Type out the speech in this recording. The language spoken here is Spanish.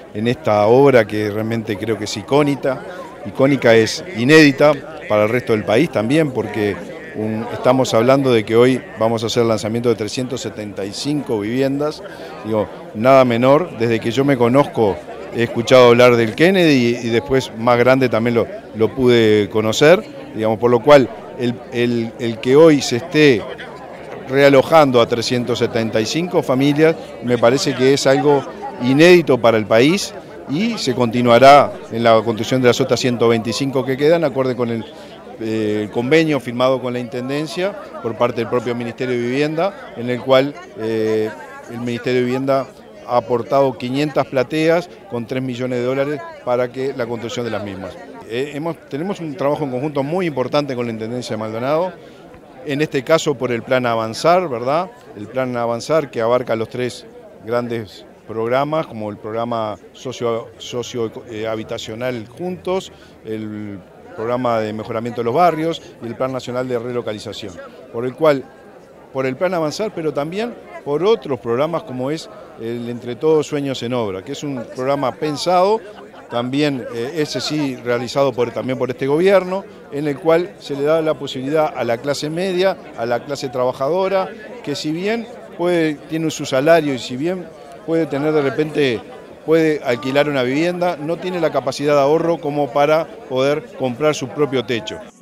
en esta obra que realmente creo que es icónica, es inédita para el resto del país también, porque estamos hablando de que hoy vamos a hacer el lanzamiento de 375 viviendas, digo, nada menor. Desde que yo me conozco he escuchado hablar del Kennedy y después más grande también lo pude conocer, digamos, por lo cual el que hoy se esté realojando a 375 familias me parece que es algo inédito para el país y se continuará en la construcción de las otras 125 que quedan, acorde con el convenio firmado con la Intendencia por parte del propio Ministerio de Vivienda, en el cual el Ministerio de Vivienda ha aportado 500 plateas con 3 millones de dólares para que la construcción de las mismas. Tenemos un trabajo en conjunto muy importante con la Intendencia de Maldonado, en este caso por el Plan Avanzar, ¿verdad? El Plan Avanzar que abarca los 3 grandes programas, como el programa socio-habitacional Juntos, el programa de mejoramiento de los barrios y el Plan Nacional de Relocalización, por el Plan Avanzar, pero también por otros programas como es el Entre Todos Sueños en Obra, que es un programa pensado, también ese sí realizado también por este gobierno, en el cual se le da la posibilidad a la clase media, a la clase trabajadora, que si bien tiene su salario y si bien puede tener de repente, puede alquilar una vivienda, no tiene la capacidad de ahorro como para poder comprar su propio techo.